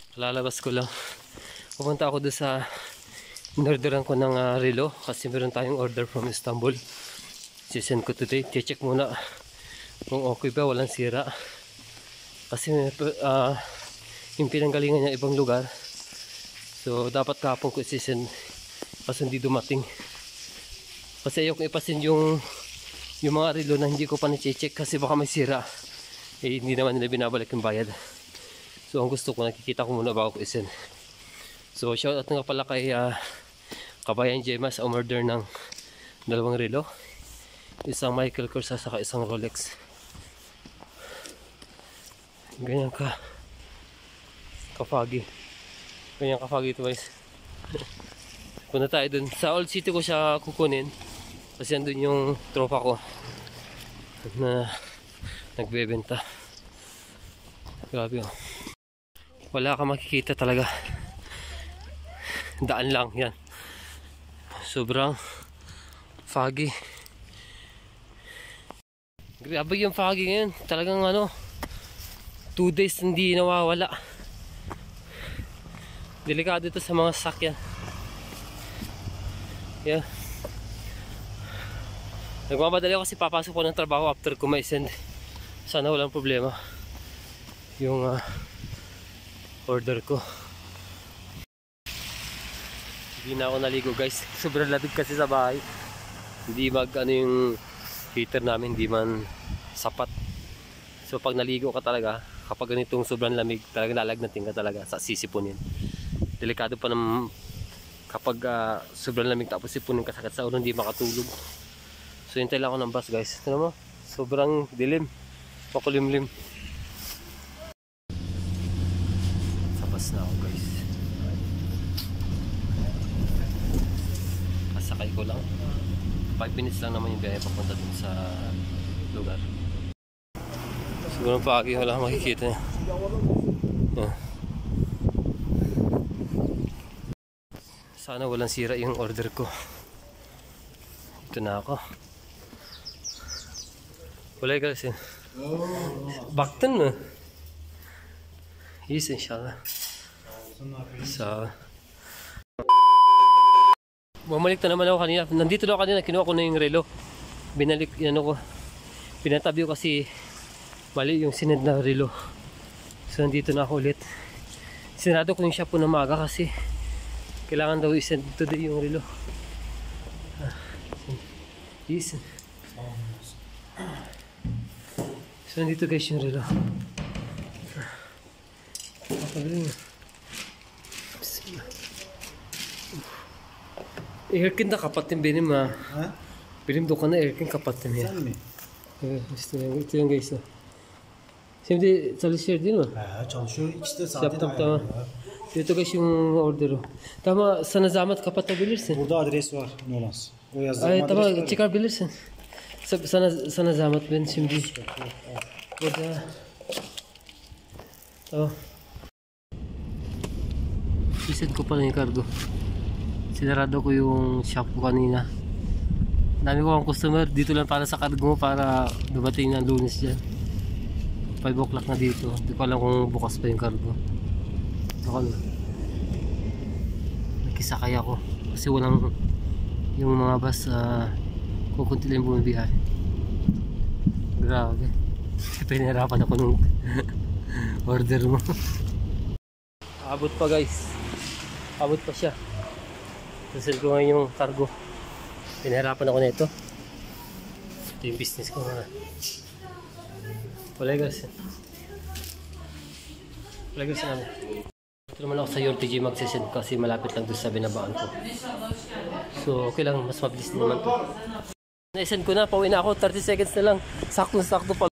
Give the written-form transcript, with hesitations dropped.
Lalabas ko lang. Pupunta ako doon sa inorderan ko ng relo kasi meron tayong order from Istanbul. Sisend ko today. Check muna kung okay ba, walang sira. Kasi yung pinanggalingan niya ibang lugar. So dapat kahapon ko sisend kasi hindi dumating. Kasi ayoko ipasend yung mga relo na hindi ko pa na-check kasi baka may sira. Eh hindi naman nila binabalik yung bayad. So ang gusto ko, nakikita ko muna bago ko isend. So shoutout nga pala kay Kabayan Gemma sa umorder ng 2 relo. Isang Michael Kors at isang Rolex. Ganyan ka-foggy. Ganyan ka-foggy ito guys. Punta tayo dun. Sa Old City ko siya kukunin. Kasi andun yung tropa ko na nagbebenta. Grabe oh. Wala ka makikita talaga. Daan lang yan. Sobrang foggy. Grabe yung foggy ngayon. Talagang 2 days hindi nawawala. Delikado ito sa mga sasakyan. Yeah. Nagmamadali ako kasi papasok ko ng trabaho after ko ma-send. Sana walang problema yung order ko. Hindi na ako naligo guys. Sobrang lamig kasi sa bahay. Hindi yung heater namin hindi man sapat. So pag naligo ka talaga, kapag ganitong sobrang lamig, talagang lalagnatin ka talaga sa sisipunin. Delikado pa naman kapag sobrang lamig tapos sipunin ka sa ulo, hindi makatulog. So hintay lang ako ng bus guys. Tignan mo, sobrang dilim, makulimlim. Sa bus na ako guys. Kasakay ko lang. 5 minutes lang naman yung biyahe papunta dun sa lugar. Siguro pagi wala akong makikita niya. Yeah. Sana walang sira yung order ko. Ito na ako. Wala guys yun. Baktın mı? İyisin inşallah. So bumalik na naman ako kanina. Nandito na ako kanina, kinuha ko na yung relo. Binalik, ko. Pinatabi ko kasi mali yung sinend na relo. So nandito na ako ulit. Sinado ko yung shop po na maaga kasi kailangan daw i-send today yung relo. Yes. So nandito guys yung relo. Erkin de kapattım benim ha. Benim dükkanı Erkin kapattım ya. Sen mi? Evet işte gaysa. Şimdi çalışıyor değil mi? He, çalışıyor. İkisi de saati Yaptım de tamam. Dito guys yung order'u. Tamam sana zahmet kapatabilirsin. Burada adres var. Nolas. O yazdığım Ay adres tamam var. çıkarabilirsin. Sana zahmet ben şimdi. Burada. Tamam. Isend ko pala yung cargo. Sinarado ko yung shop ko kanina. Dami ko ang customer dito lang para sa cargo mo para dumating ng Lunes dyan. 5 o'clock na dito. Hindi ko alam kung bukas pa yung cargo. Ako na. Nakisakay ako. Kasi walang yung mga bus kukunti lang bumibiyahe. Grabe. Pinahirapan ako nung order mo. Abot pa guys. Abot pa siya. Nasal ko ngayon yung cargo. Pinahirapan ako nito. Ito yung business ko na. Wala guys. Wala guys namin. Ito naman ako sa URTG magsisend kasi malapit lang doon sa binabaan ko. So okay lang, mas mabilis naman to. Na-send ko na, pauwi na ako. 30 seconds na lang. Sakto pa.